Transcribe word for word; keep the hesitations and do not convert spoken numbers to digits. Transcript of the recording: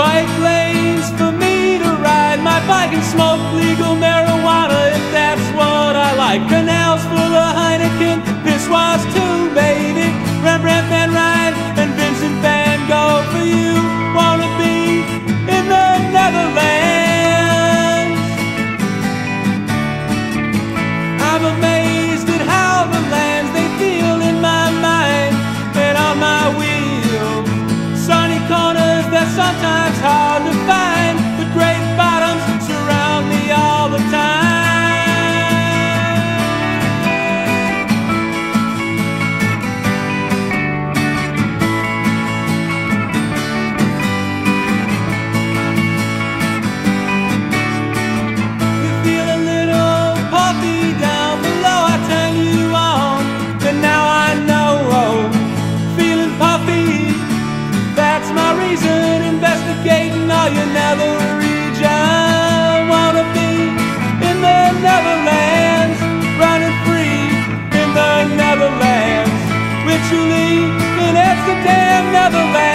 bike lanes for me to ride my bike and smoke legal marijuana if that's what I like. Canals full of Heineken, pissoirs too, baby. Rembrandt Van Rijn and Vincent van Gogh for you. Wanna be in the Netherlands. I'm amazed at how the lands they feel in my mind and on my wheel. Sunny corners that sometimes hard to find, but great bottoms surround me all the time. You feel a little puffy down below, I turn you on, but now I know, oh, feeling puffy, that's my reason, investigating all your nether region. Wanna be in the Netherlands, running free in the Netherlands, ritually in Amsterdam, Netherlands.